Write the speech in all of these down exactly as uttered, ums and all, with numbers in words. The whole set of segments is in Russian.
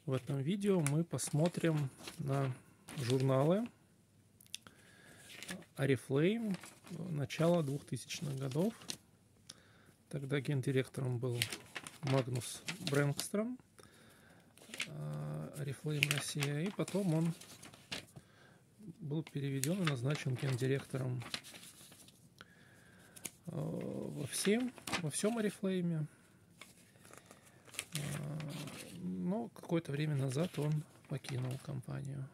В этом видео мы посмотрим на журналы Oriflame начала двухтысячных годов. Тогда гендиректором был Магнус Брэнгстром, Oriflame Россия, и потом он был переведен и назначен гендиректором во всем, во всем Oriflame. Но какое-то время назад он покинул компанию.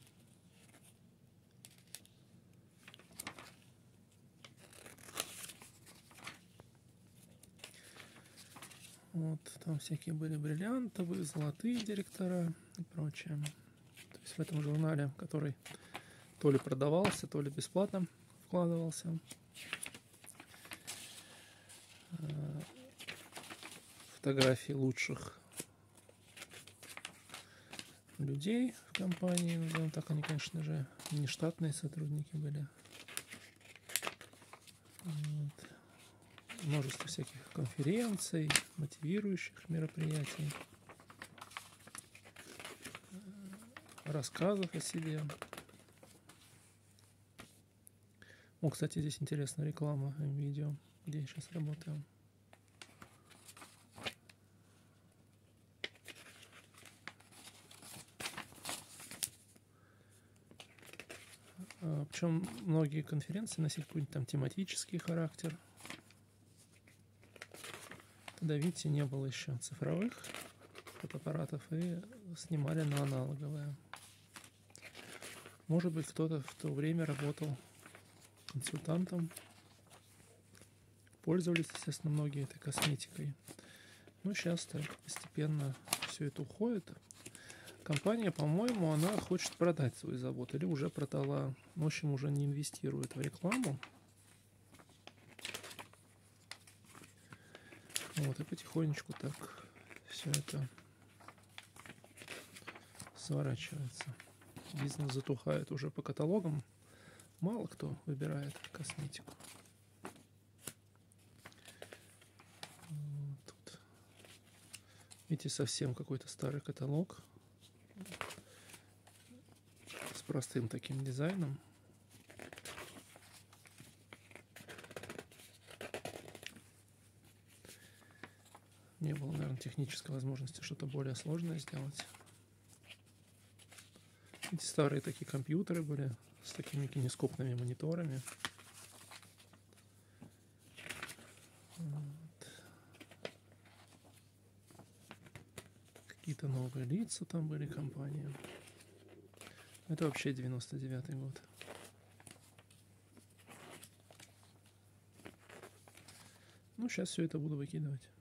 Вот, там всякие были бриллиантовые, золотые директора и прочее. То есть в этом журнале, который то ли продавался, то ли бесплатно вкладывался, фотографии лучших людей в компании, назовем так, они, конечно же, не штатные сотрудники были. Вот. Множество всяких конференций, мотивирующих мероприятий, рассказов о себе. О, кстати, здесь интересная реклама видео, где я сейчас работаю. Причем многие конференции носили какой-нибудь там тематический характер. Тогда, видите, не было еще цифровых фотоаппаратов и снимали на аналоговые. Может быть, кто-то в то время работал консультантом. Пользовались, естественно, многие этой косметикой. Но сейчас так постепенно все это уходит. Компания, по-моему, она хочет продать свой завод или уже продала. В общем, уже не инвестирует в рекламу. Вот, и потихонечку так все это сворачивается. Бизнес затухает уже по каталогам. Мало кто выбирает косметику. Вот тут, видите, совсем какой-то старый каталог с простым таким дизайном. Не было, наверное, технической возможности что-то более сложное сделать. Эти старые такие компьютеры были с такими кинескопными мониторами. Вот. Какие-то новые лица там были, компании. Это вообще девяносто девятый год. Ну, сейчас все это буду выкидывать.